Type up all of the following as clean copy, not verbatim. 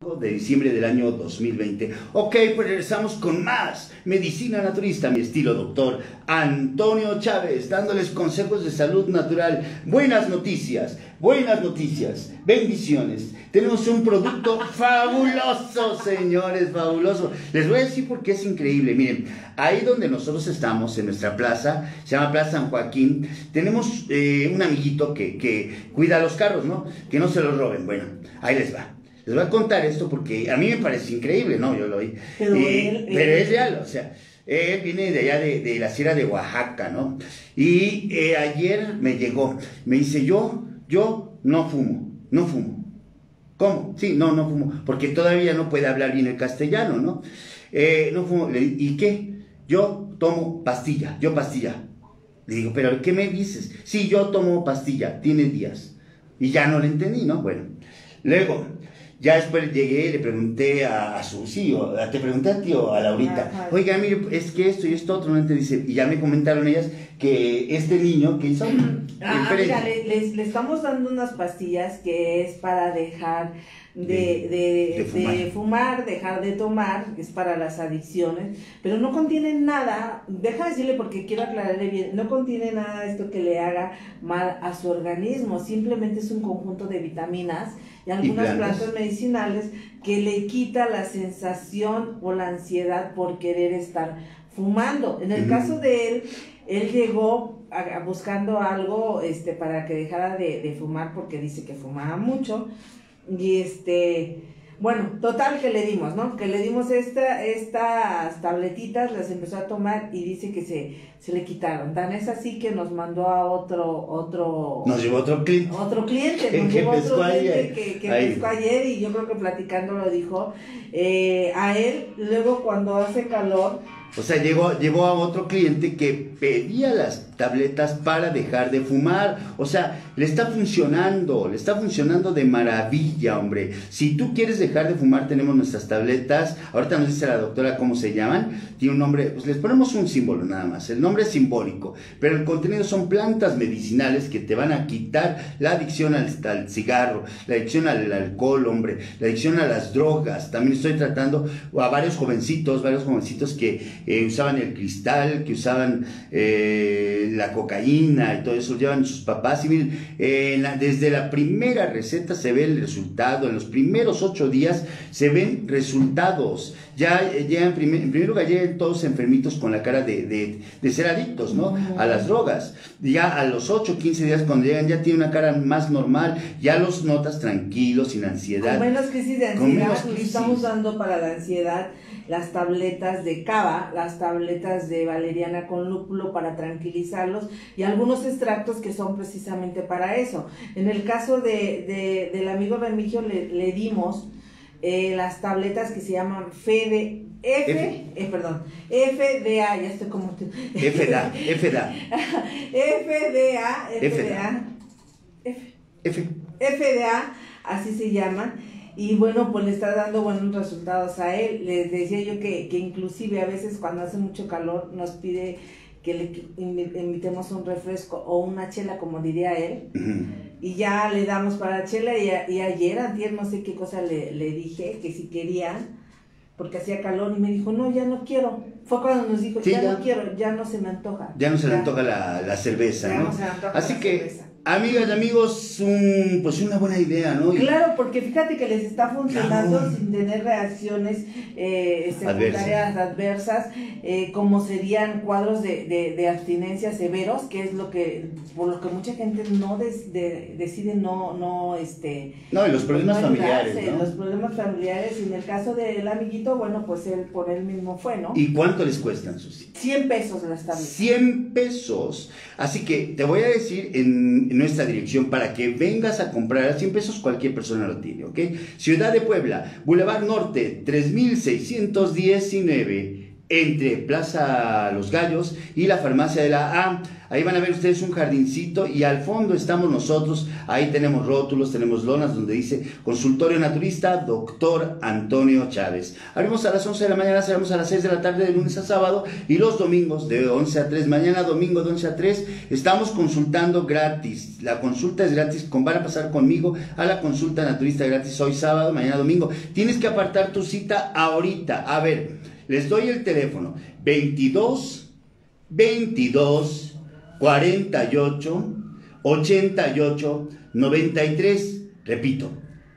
de diciembre del año 2020. Ok, pues regresamos con más medicina naturista, mi estilo doctor Antonio Chávez, dándoles consejos de salud natural. Buenas noticias, bendiciones. Tenemos un producto fabuloso, señores, fabuloso. Les voy a decir por qué es increíble. Miren, ahí donde nosotros estamos, en nuestra plaza, se llama Plaza San Joaquín, tenemos un amiguito que cuida los carros, ¿no? Que no se los roben. Bueno, ahí les va. Les voy a contar esto porque a mí me parece increíble, ¿no? Yo lo oí. Pero es real, o sea, él viene de allá de la Sierra de Oaxaca, ¿no? Y ayer me llegó, me dice, yo no fumo. ¿Cómo? Sí, no fumo, porque todavía no puede hablar bien el castellano, ¿no? No fumo. ¿Y qué? Yo tomo pastilla. Le digo, ¿pero qué me dices? Sí, yo tomo pastilla, tiene días. Y ya no le entendí, ¿no? Bueno, luego, ya después llegué y le pregunté a su, sí, te pregunté a ti o a Laurita, oiga, mire, es que esto y esto otro, no te dice, y ya me comentaron ellas que este niño que hizo... mira, le estamos dando unas pastillas que es para dejar de fumar, dejar de tomar, es para las adicciones, pero no contiene nada, déjame decirle porque quiero aclararle bien, no contiene nada de esto que le haga mal a su organismo, simplemente es un conjunto de vitaminas y algunas plantas medicinales que le quita la sensación o la ansiedad por querer estar fumando. En el caso de él llegó buscando algo para que dejara de fumar porque dice que fumaba mucho. Y bueno, total que le dimos, ¿no? Que le dimos estas tabletitas, las empezó a tomar y dice que se le quitaron. Tan es así que nos mandó a otro... Nos llevó otro cliente. Otro cliente, nos llevó otro cliente que pescó ayer y yo creo que platicando lo dijo. A él, luego cuando hace calor... O sea, llevó a otro cliente que pedía las tabletas para dejar de fumar. O sea, le está funcionando de maravilla, hombre. Si tú quieres dejar de fumar, tenemos nuestras tabletas. Ahorita nos dice la doctora cómo se llaman. Tiene un nombre, pues les ponemos un símbolo nada más. El nombre es simbólico, pero el contenido son plantas medicinales que te van a quitar la adicción al cigarro, la adicción al alcohol, hombre, la adicción a las drogas. También estoy tratando a varios jovencitos que usaban el cristal, que usaban la cocaína y todo eso, llevan sus papás. Y miren, desde la primera receta se ve el resultado, en los primeros 8 días se ven resultados. Ya llegan, en primer lugar, llegan todos enfermitos con la cara de ser adictos, ¿no? A las drogas. Ya a los 8, 15 días cuando llegan ya tienen una cara más normal, ya los notas tranquilos, sin ansiedad. Con menos crisis de ansiedad, nos estamos dando para la ansiedad las tabletas de cava, las tabletas de valeriana con lúpulo para tranquilizarlos y algunos extractos que son precisamente para eso. En el caso del amigo Remigio le dimos las tabletas que se llaman FDA, ya estoy como... FDA. FDA, así se llaman. Y bueno, pues le está dando buenos resultados a él. Les decía yo que inclusive a veces cuando hace mucho calor nos pide que le invitemos un refresco o una chela, como diría él, y ya le damos para chela. Y ayer, antier, no sé qué cosa le dije, que si quería, porque hacía calor, y me dijo, no, ya no quiero. Fue cuando nos dijo, sí, ya no quiero, ya no se me antoja. Ya no se le antoja la cerveza, ¿no? No se le antoja así la que, cerveza. Amigas y amigos, pues una buena idea, ¿no? Claro, porque fíjate que les está funcionando sin tener reacciones secundarias adversas, como serían cuadros de abstinencia severos, que es por lo que mucha gente no decide no, y los problemas familiares, ¿no? Los problemas familiares, y en el caso del amiguito, bueno, pues él por él mismo fue, ¿no? ¿Y cuánto les cuestan, Susi? 100 pesos las tabletas. 100 pesos. Así que te voy a decir en nuestra dirección para que vengas a comprar. A 100 pesos cualquier persona lo tiene, ¿ok? Ciudad de Puebla, Boulevard Norte, 3619, entre Plaza Los Gallos y la farmacia de la A. Ahí van a ver ustedes un jardincito y al fondo estamos nosotros. Ahí tenemos rótulos, tenemos lonas donde dice Consultorio Naturista Dr. Antonio Chávez. Abrimos a las 11 de la mañana, cerramos a las 6 de la tarde de lunes a sábado y los domingos de 11 a 3. Mañana domingo de 11 a 3 estamos consultando gratis. La consulta es gratis, van a pasar conmigo a la consulta naturista gratis hoy sábado, mañana domingo. Tienes que apartar tu cita ahorita. A ver, les doy el teléfono 22 48 88 93. Repito,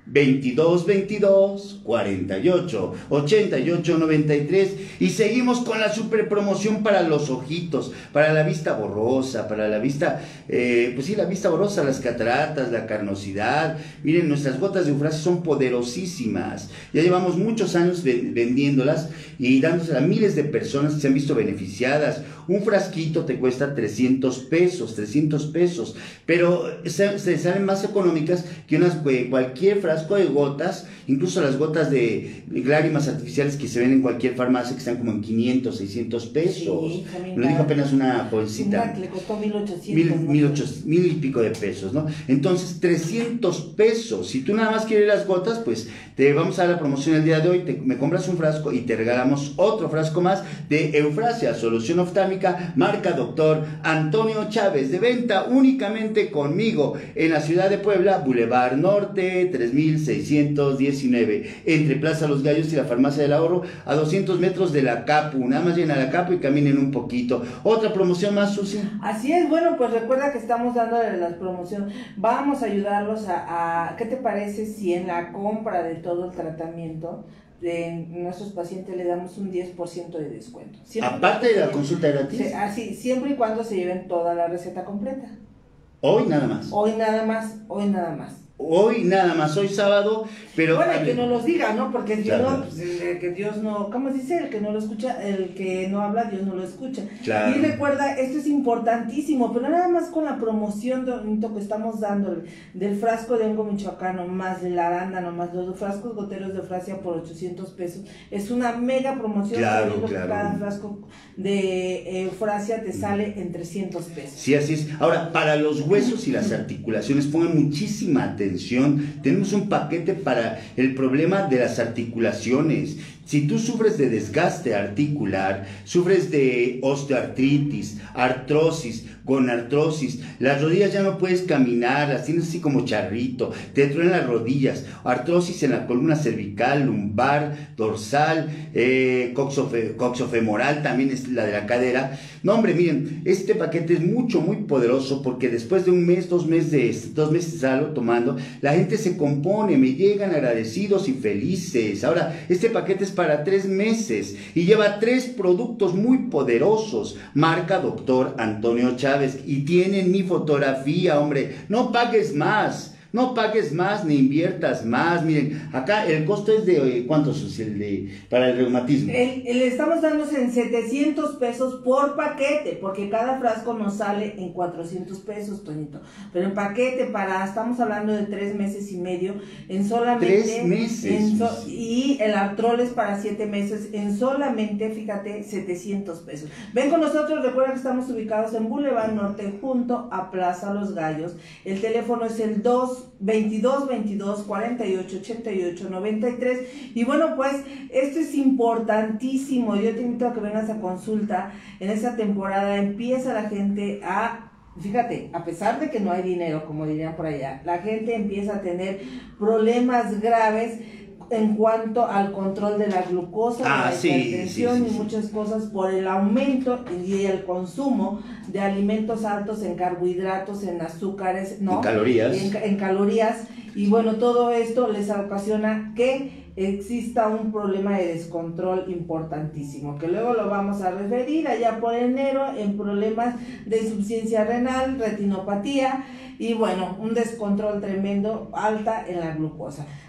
22 48 88 93. Y seguimos con la super promoción para los ojitos, para la vista borrosa, para la vista, pues sí, la vista borrosa, las cataratas, la carnosidad. Miren, nuestras gotas de eufrasia son poderosísimas. Ya llevamos muchos años vendiéndolas y dándoselas a miles de personas que se han visto beneficiadas. Un frasquito te cuesta 300 pesos, pero se salen más económicas que cualquier frasco de gotas, incluso las gotas de lágrimas artificiales que se ven en cualquier farmacia, que están como en 500, 600 pesos. Sí, me lo dijo apenas una jovencita. Le costó 1800. Mil y pico de pesos, ¿no? Entonces, 300 pesos. Si tú nada más quieres las gotas, pues te vamos a dar la promoción el día de hoy. Me compras un frasco y te regalamos otro frasco más de Eufrasia, solución oftalmica, marca Dr. Antonio Chávez, de venta únicamente conmigo en la ciudad de Puebla, Boulevard Norte, 3619, entre Plaza Los Gallos y la Farmacia del Ahorro, a 200 metros de la Capu. Nada más llena la Capu y caminen un poquito. ¿Otra promoción más, Susi? Así es, bueno, pues recuerda que estamos dándole las promociones. Vamos a ayudarlos ¿qué te parece si en la compra de todo el tratamiento de nuestros pacientes le damos un 10% de descuento? Aparte de la consulta gratis. Así, siempre y cuando se lleven toda la receta completa. Hoy nada más. Hoy nada más. Hoy nada más, hoy sábado, pero... Bueno, que no los diga, ¿no? Porque si claro, no, pues, que Dios no... ¿Cómo se dice? El que no lo escucha, el que no habla, Dios no lo escucha. Claro. Y recuerda, esto es importantísimo, pero nada más con la promoción que estamos dando del frasco de hongo michoacano, más del arándano, más los frascos goteros de eufrasia por 800 pesos, es una mega promoción. Claro. Cada frasco de eufrasia te sale en 300 pesos. Sí, así es. Ahora, para los huesos y las articulaciones, pongan muchísima atención. Tenemos un paquete para el problema de las articulaciones. Si tú sufres de desgaste articular, sufres de osteoartritis, artrosis, gonartrosis, las rodillas ya no puedes caminar, las tienes así como charrito, te truenan las rodillas, artrosis en la columna cervical, lumbar, dorsal, coxofemoral, también es la de la cadera. No, hombre, miren, este paquete es muy poderoso porque después de un mes, 2 meses de estarlo tomando, la gente se compone, me llegan agradecidos y felices. Ahora, este paquete es para 3 meses y lleva 3 productos muy poderosos, marca Dr. Antonio Chávez, y tienen mi fotografía, hombre. No pagues más ni inviertas más. Miren, acá el costo es de ¿cuántos es para el reumatismo? Le estamos dando en 700 pesos por paquete, porque cada frasco nos sale en 400 pesos, Toñito. Pero en paquete estamos hablando de 3 meses y medio, en solamente 3 meses. Y el Artrol es para 7 meses, en solamente, fíjate, 700 pesos. Ven con nosotros, recuerda que estamos ubicados en Boulevard Norte, junto a Plaza Los Gallos. El teléfono es el 22 48 88 93. Y bueno, pues esto es importantísimo. Yo te invito a que vengas a consulta. En esta temporada empieza la gente fíjate, a pesar de que no hay dinero, como dirían por allá, la gente empieza a tener problemas graves en cuanto al control de la glucosa, de la hipertensión y muchas cosas por el aumento y el consumo de alimentos altos en carbohidratos, en azúcares, ¿no? En calorías. Y bueno, todo esto les ocasiona que exista un problema de descontrol importantísimo, que luego lo vamos a referir allá por enero en problemas de insuficiencia renal, retinopatía y bueno, un descontrol tremendo, alta en la glucosa.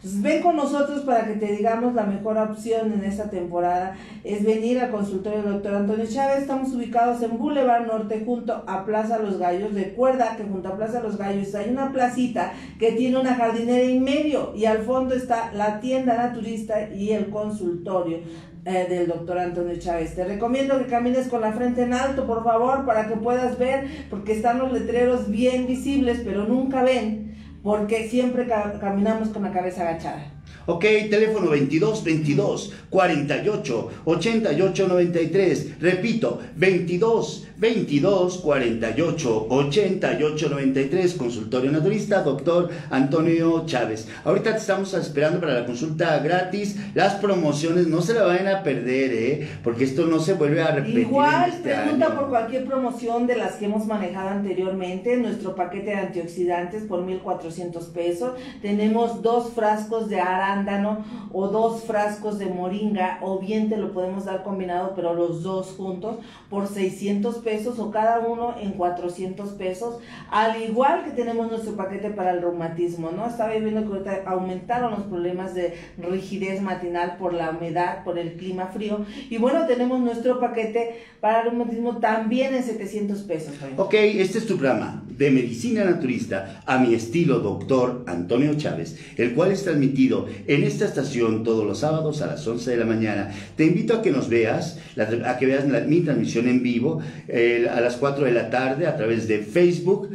Entonces ven con nosotros para que te digamos la mejor opción en esta temporada es venir al consultorio del doctor Antonio Chávez. Estamos ubicados en Boulevard Norte junto a Plaza Los Gallos. Recuerda que junto a Plaza Los Gallos hay una placita que tiene una jardinera en medio y al fondo está la tienda naturista y el consultorio del doctor Antonio Chávez. Te recomiendo que camines con la frente en alto, por favor, para que puedas ver, porque están los letreros bien visibles, pero nunca ven, porque siempre caminamos con la cabeza agachada. Ok, teléfono 22 22 48 88 93. Repito, 22 22 48 88 93. Consultorio naturista, doctor Antonio Chávez. Ahorita te estamos esperando para la consulta gratis. Las promociones no se la vayan a perder, porque esto no se vuelve a repetir. Igual, en este pregunta año por cualquier promoción de las que hemos manejado anteriormente. Nuestro paquete de antioxidantes por 1,400 pesos. Tenemos 2 frascos de arándano o 2 frascos de moringa, o bien te lo podemos dar combinado, pero los 2 juntos por 600 pesos o cada uno en 400 pesos. Al igual que tenemos nuestro paquete para el reumatismo, ¿no? Estaba viendo que ahorita aumentaron los problemas de rigidez matinal por la humedad, por el clima frío. Y bueno, tenemos nuestro paquete para el reumatismo también en 700 pesos. Ok, este es tu programa de medicina naturista a mi estilo doctor Antonio Chávez, el cual es transmitido en esta estación todos los sábados a las 11 de la mañana. Te invito a que nos veas, a que veas mi transmisión en vivo a las 4 de la tarde a través de Facebook.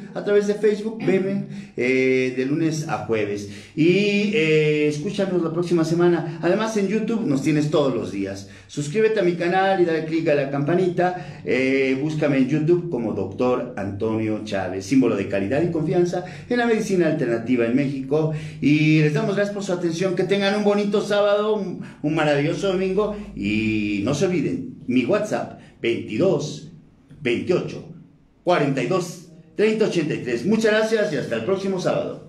Veme de lunes a jueves. Y escúchanos la próxima semana. Además en YouTube nos tienes todos los días. Suscríbete a mi canal y dale click a la campanita. Búscame en YouTube como Doctor Antonio Chávez, símbolo de calidad y confianza en la medicina alternativa en México. Y les damos gracias por su atención. Que tengan un bonito sábado, un maravilloso domingo. Y no se olviden, mi WhatsApp 22 28 42 30 83. Muchas gracias y hasta el próximo sábado.